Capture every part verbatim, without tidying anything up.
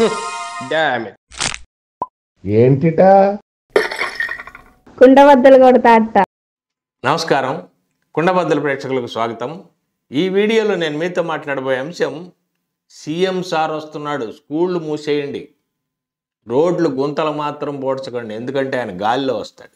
Damn it. ఏంటిటా కుండబద్దలు కొడతా అట్ట. నమస్కారం, కుండబద్దలు ప్రేక్షకులకు స్వాగతం. ఈ వీడియోలో నేను మీతో మాట్లాడబోయే అంశం, సీఎం సార్ వస్తున్నాడు, స్కూళ్ళు మూసేయండి, రోడ్లు గుంతలు మాత్రం పోడ్చకండి, ఎందుకంటే ఆయన గాలిలో వస్తాడు.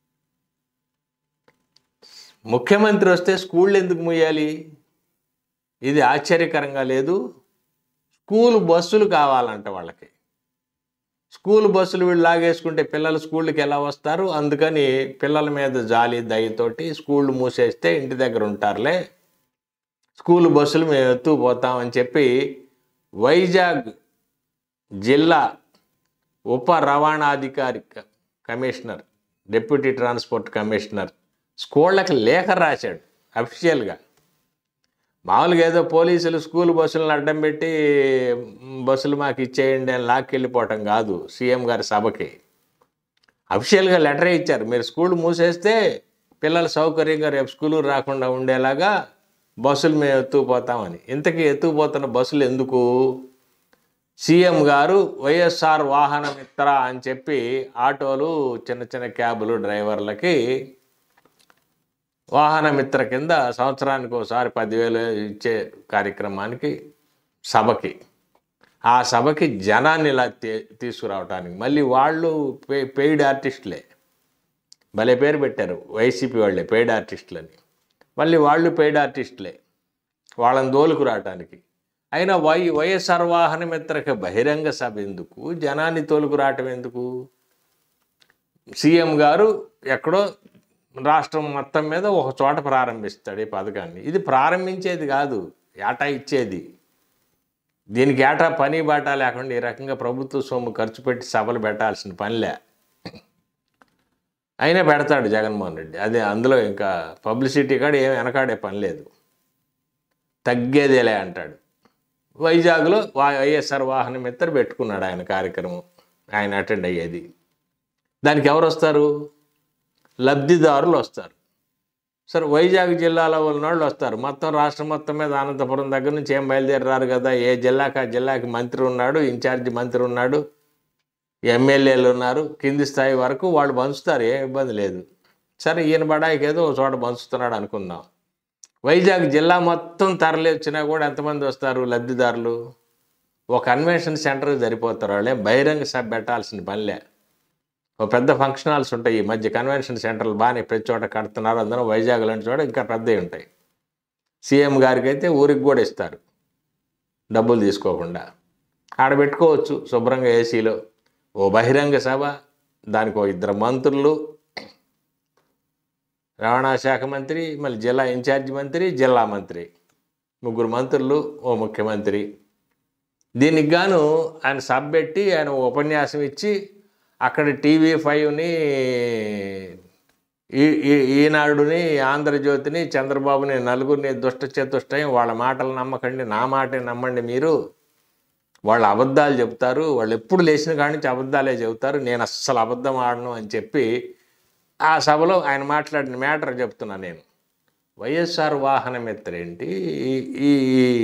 ముఖ్యమంత్రి వస్తే స్కూళ్ళు ఎందుకు మూయాలి? ఇది ఆశ్చర్యకరంగా లేదు. స్కూల్ బస్సులు కావాలంట వాళ్ళకి. స్కూల్ బస్సులు వీళ్ళు లాగేసుకుంటే పిల్లలు స్కూళ్ళకి ఎలా వస్తారు? అందుకని పిల్లల మీద జాలి దయతోటి స్కూళ్ళు మూసేస్తే ఇంటి దగ్గర ఉంటారులే, స్కూల్ బస్సులు మేము ఎత్తుకుపోతామని చెప్పి వైజాగ్ జిల్లా ఉప రవాణాధికారి కమిషనర్, డిప్యూటీ ట్రాన్స్పోర్ట్ కమిషనర్ స్కూళ్ళకి లేఖ రాశాడు అఫీషియల్గా. మామూలుగా ఏదో పోలీసులు స్కూల్ బస్సులను అడ్డం పెట్టి బస్సులు మాకు ఇచ్చేయండి అని లాక్కెళ్ళిపోవటం కాదు. సీఎం గారి సభకి అఫీషియల్గా లెటరే ఇచ్చారు, మీరు స్కూల్ మూసేస్తే పిల్లలు సౌకర్యంగా రేపు స్కూలు రాకుండా ఉండేలాగా బస్సులు మేము ఎత్తుకుపోతామని. ఇంతకీ ఎత్తుకుపోతున్న బస్సులు ఎందుకు? సీఎం గారు వైఎస్ఆర్ వాహనమిత్ర అని చెప్పి ఆటోలు, చిన్న చిన్న క్యాబులు డ్రైవర్లకి వాహనమిత్ర కింద సంవత్సరానికి ఒకసారి పదివేలు ఇచ్చే కార్యక్రమానికి సభకి, ఆ సభకి జనాన్ని ఇలా తీసుకురావడానికి మళ్ళీ వాళ్ళు పే పెయిడ్ ఆర్టిస్టులే, భలే పేరు పెట్టారు వైసీపీ వాళ్ళే పెయిడ్ ఆర్టిస్టులని. మళ్ళీ వాళ్ళు పెయిడ్ ఆర్టిస్టులే, వాళ్ళని దోలుకు రావటానికి. అయినా వై వైఎస్ఆర్ వాహనమిత్రకి బహిరంగ సభ ఎందుకు? జనాన్ని తోలుకు రావటం ఎందుకు? సీఎం గారు ఎక్కడో రాష్ట్రం మొత్తం మీద ఒక చోట ప్రారంభిస్తాడు ఈ పథకాన్ని. ఇది ప్రారంభించేది కాదు, ఏటా ఇచ్చేది. దీనికి ఏటా పని బాటా లేకుండా ఈ రకంగా ప్రభుత్వ సొమ్ము ఖర్చు పెట్టి సభలు పెట్టాల్సిన పనిలే. అయినా పెడతాడు జగన్మోహన్ రెడ్డి. అదే అందులో ఇంకా పబ్లిసిటీ కాడ ఏమి వెనకాడే పని లేదు, తగ్గేదేలే అంటాడు. వైజాగ్లో వైఎస్ఆర్ వాహనమిత్ర పెట్టుకున్నాడు ఆయన కార్యక్రమం, ఆయన అటెండ్ అయ్యేది. దానికి ఎవరు వస్తారు? లబ్ధిదారులు వస్తారు. సరే, వైజాగ్ జిల్లాలో ఉన్న వాళ్ళు వస్తారు. మొత్తం రాష్ట్రం మొత్తం మీద అనంతపురం దగ్గర నుంచి ఏం బయలుదేరారు కదా. ఏ జిల్లాకి ఆ జిల్లాకి మంత్రి ఉన్నాడు, ఇన్ఛార్జి మంత్రి ఉన్నాడు, ఎమ్మెల్యేలు ఉన్నారు, కింది స్థాయి వరకు వాళ్ళు పంచుతారు, ఏం ఇబ్బంది లేదు. సరే, ఈయన బడాయికి ఏదో ఒక చోట పంచుతున్నాడు అనుకుందాం. వైజాగ్ జిల్లా మొత్తం తరలి వచ్చినా కూడా ఎంతమంది వస్తారు లబ్ధిదారులు? ఒక కన్వెన్షన్ సెంటర్కి సరిపోతారు. వాళ్ళే బహిరంగ సభ పెట్టాల్సిన పనిలే. ఒక పెద్ద ఫంక్షన్ హాల్స్ ఉంటాయి ఈ మధ్య, కన్వెన్షన్ సెంటర్లు బాగానే ప్రతి చోట కడుతున్నారు. అందులో వైజాగ్ లాంటి చోట ఇంకా పెద్దవి ఉంటాయి. సీఎం గారికి అయితే ఊరికి కూడా ఇస్తారు డబ్బులు తీసుకోకుండా. ఆడ పెట్టుకోవచ్చు శుభ్రంగా ఏసీలో ఓ బహిరంగ సభ. దానికి ఓ ఇద్దరు మంత్రులు, రవాణా శాఖ మంత్రి, మళ్ళీ జిల్లా ఇన్ఛార్జి మంత్రి, జిల్లా మంత్రి, ముగ్గురు మంత్రులు, ఓ ముఖ్యమంత్రి. దీనికి గాను ఆయన సభ పెట్టి ఆయన ఉపన్యాసం ఇచ్చి అక్కడ టీవీ ఫైవ్ని, ఈనాడుని, ఆంధ్రజ్యోతిని, చంద్రబాబుని, నలుగురిని దుష్ట చతుష్టయం, వాళ్ళ మాటలు నమ్మకండి, నా మాటే నమ్మండి మీరు, వాళ్ళు అబద్ధాలు చెబుతారు, వాళ్ళు ఎప్పుడు లేచిన కాడి నుంచి అబద్ధాలే చెబుతారు, నేను అస్సలు అబద్ధం ఆడను అని చెప్పి ఆ సభలో ఆయన మాట్లాడిన మ్యాటర్ చెప్తున్నా నేను. వైఎస్ఆర్ వాహనమిత్ర ఏంటి, ఈ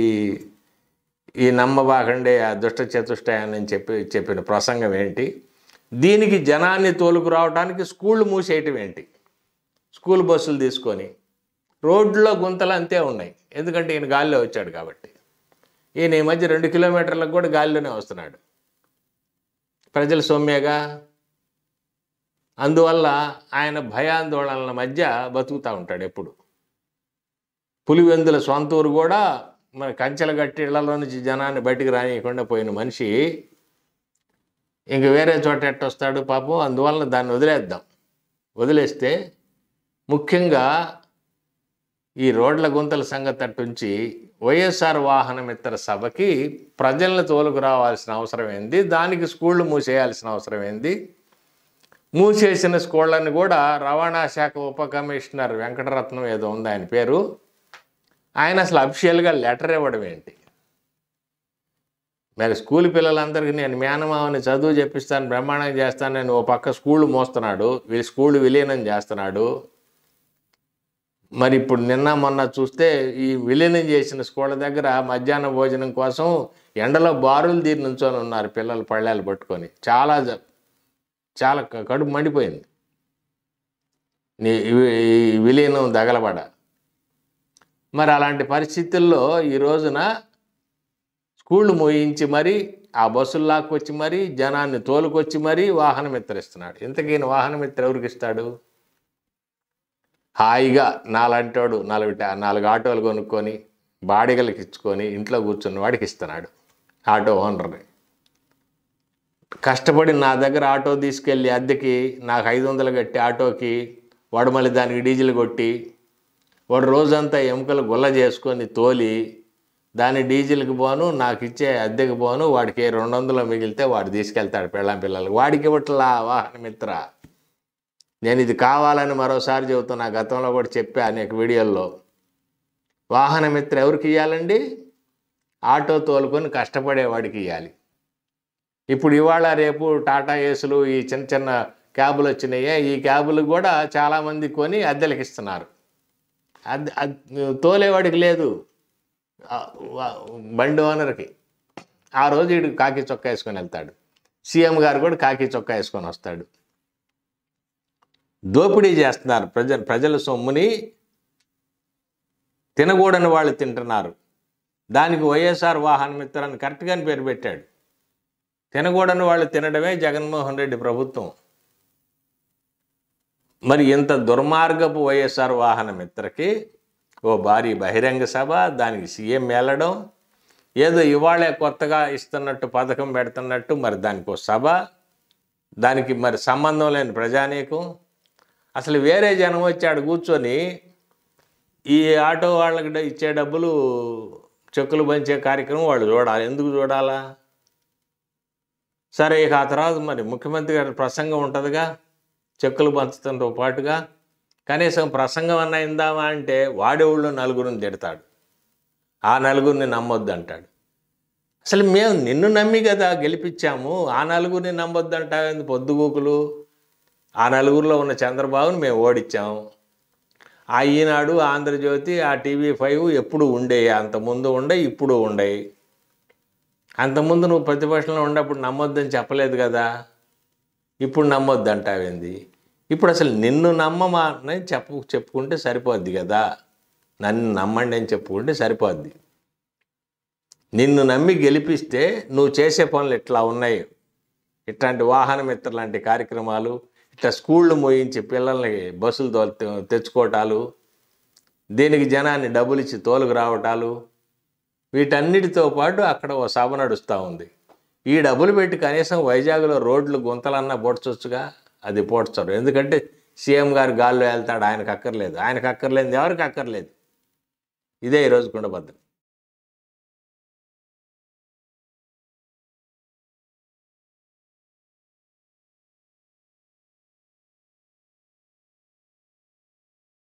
ఈ నమ్మబాకండే ఆ దుష్ట చతుష్టయాన్ని చెప్పి చెప్పిన ప్రసంగం ఏంటి? దీనికి జనాన్ని తోలుకు రావడానికి స్కూళ్ళు మూసేయటం ఏంటి? స్కూల్ బస్సులు తీసుకొని రోడ్లో గుంతలు అంతే ఉన్నాయి, ఎందుకంటే ఈయన గాలిలో వచ్చాడు కాబట్టి. ఈయన ఈ మధ్య రెండు కిలోమీటర్లకు కూడా గాలిలోనే వస్తున్నాడు, ప్రజల సొమ్మేగా. అందువల్ల ఆయన భయాందోళనల మధ్య బతుకుతూ ఉంటాడు ఎప్పుడు. పులివెందుల సొంత ఊరు కూడా మన కంచెల గట్టి ఇళ్లలో నుంచి జనాన్ని బయటికి రానియకుండా పోయిన మనిషి ఇంక వేరే చోట ఎట్టొస్తాడు పాపం. అందువల్ల దాన్ని వదిలేద్దాం. వదిలేస్తే ముఖ్యంగా ఈ రోడ్ల గుంతల సంగతి అట్టుంచి వైఎస్ఆర్ వాహనమిత్ర సభకి ప్రజలను తోలుకు రావాల్సిన అవసరం ఏంది? దానికి స్కూళ్ళు మూసేయాల్సిన అవసరం ఏంది? మూసేసిన స్కూళ్ళని కూడా రవాణా శాఖ ఉప కమిషనర్ వెంకటరత్నం ఏదో ఉంది ఆయన పేరు, ఆయన అసలు అఫీషియల్గా లెటర్ ఇవ్వడం ఏంటి? మరి స్కూల్ పిల్లలందరికీ నేను మేనమావని చదువు చెప్పిస్తాను, బ్రహ్మాండంగా చేస్తాను, నేను ఓ పక్క స్కూళ్ళు మోస్తున్నాడు, వీళ్ళు స్కూళ్ళు విలీనం చేస్తున్నాడు. మరి ఇప్పుడు నిన్న మొన్న చూస్తే ఈ విలీనం చేసిన స్కూళ్ళ దగ్గర మధ్యాహ్న భోజనం కోసం ఎండలో బారులు తీరి నుంచొని ఉన్నారు పిల్లలు పళ్ళాలు పట్టుకొని. చాలా జ- చాలా క- కడుపు మండిపోయింది నీ ఈ- ఈ విలీనం దగలబడ. మరి అలాంటి పరిస్థితుల్లో ఈ రోజున స్కూళ్ళు మోయించి మరీ ఆ బస్సులు లాక్కొచ్చి మరీ జనాన్ని తోలుకొచ్చి మరీ వాహనమిత్ర ఇస్తున్నాడు. ఇంతకీ వాహనమిత్ర ఎవరికి ఇస్తాడు? హాయిగా నాలంటోడు నాలుగు టా- నాలుగు ఆటోలు కొనుక్కొని బాడిగలకి ఇచ్చుకొని ఇంట్లో కూర్చున్న వాడికి ఇస్తున్నాడు ఆటో ఓనర్ని. కష్టపడి నా దగ్గర ఆటో తీసుకెళ్ళి అద్దెకి నాకు ఐదు వందలు కట్టి ఆటోకి వాడు మళ్ళీ దానికి డీజిల్ కొట్టి వాడు రోజంతా ఎముకలు గుల్ల చేసుకొని తోలి దాని డీజిల్కి పోను నాకు ఇచ్చే అద్దెకి పోను వాడికి రెండు వందలు మిగిలితే వాడు తీసుకెళ్తాడు పెళ్ళాం పిల్లలకి. వాడికి ఇవ్వట్లా వాహనమిత్ర. నేను ఇది కావాలని మరోసారి చెబుతున్నా, గతంలో కూడా చెప్పా అనేక వీడియోల్లో. వాహనమిత్ర ఎవరికి ఇవ్వాలండి? ఆటో తోలుకొని కష్టపడేవాడికి ఇవ్వాలి. ఇప్పుడు ఇవాళ రేపు టాటా ఏసులు ఈ చిన్న చిన్న క్యాబులు వచ్చినాయే, ఈ క్యాబులు కూడా చాలామంది కొని అద్దెలకు ఇస్తున్నారు. అద్దె తోలేవాడికి లేదు, బండి ఓనర్కి. ఆ రోజు వీడు కాకి చొక్కా వేసుకొని వెళ్తాడు, సీఎం గారు కూడా కాకి చొక్కా వేసుకొని వస్తాడు. దోపిడీ చేస్తున్నారు ప్రజ ప్రజల సొమ్ముని తినకూడని వాళ్ళు తింటున్నారు. దానికి వైఎస్ఆర్ వాహనమిత్ర అని కరెక్ట్గానే పేరు పెట్టాడు. తినకూడని వాళ్ళు తినడమే జగన్మోహన్ రెడ్డి ప్రభుత్వం. మరి ఇంత దుర్మార్గపు వైఎస్ఆర్ వాహనమిత్రకి ఓ భారీ బహిరంగ సభ, దానికి సీఎం వెళ్ళడం, ఏదో ఇవాళే కొత్తగా ఇస్తున్నట్టు పథకం పెడుతున్నట్టు మరి దానికి ఒక సభ, దానికి మరి సంబంధం లేని ప్రజానీకం. అసలు వేరే జనం వచ్చాడు కూర్చొని ఈ ఆటో వాళ్ళకి ఇచ్చే డబ్బులు చెక్కులు పంచే కార్యక్రమం వాళ్ళు చూడాలి. ఎందుకు చూడాలా? సరే, ఇక ఆ తర్వాత మరి ముఖ్యమంత్రి గారి ప్రసంగం ఉంటుందిగా చెక్కులు పంచడంతో పాటుగా. కనీసం ప్రసంగం అన్న ఇందామా అంటే వాడేవుళ్ళు నలుగురిని తిడతాడు, ఆ నలుగురిని నమ్మొద్దు అంటాడు. అసలు మేము నిన్ను నమ్మి కదా గెలిపించాము, ఆ నలుగురిని నమ్మొద్దు అంటావు పొద్దుగూకులు. ఆ నలుగురిలో ఉన్న చంద్రబాబుని మేము ఓడించాము. ఆ ఈనాడు, ఆంధ్రజ్యోతి, ఆ టీవీ ఫైవ్ ఎప్పుడు ఉండేవి, అంతకుముందు ఉండే ఇప్పుడు ఉండేవి. అంతకుముందు నువ్వు ప్రతిపక్షంలో ఉన్నప్పుడు నమ్మొద్దని చెప్పలేదు కదా, ఇప్పుడు నమ్మొద్దు అంటావేంది? ఇప్పుడు అసలు నిన్ను నమ్మమా అని చెప్పు చెప్పుకుంటే సరిపోద్ది కదా, నన్ను నమ్మండి అని చెప్పుకుంటే సరిపోద్ది. నిన్ను నమ్మి గెలిపిస్తే నువ్వు చేసే పనులు ఇట్లా ఉన్నాయి, ఇట్లాంటి వాహనమిత్ర లాంటి కార్యక్రమాలు, ఇట్లా స్కూళ్ళు మోయించి పిల్లల్ని బస్సులు తోలు తెచ్చుకోవటాలు, దీనికి జనాన్ని డబ్బులు ఇచ్చి తోలుకు రావటాలు, వీటన్నిటితో పాటు అక్కడ ఓ సభ నడుస్తూ ఉంది. ఈ డబ్బులు పెట్టి కనీసం వైజాగ్లో రోడ్లు గుంతలన్నా పోడ్చొచ్చుగా, అది పోడ్చరు. ఎందుకంటే సీఎం గారు గాల్లో వెళ్తాడు, ఆయనకు అక్కర్లేదు. ఆయనకు అక్కర్లేదు, ఎవరికి అక్కర్లేదు. ఇదే ఈరోజు కుండబద్దలు.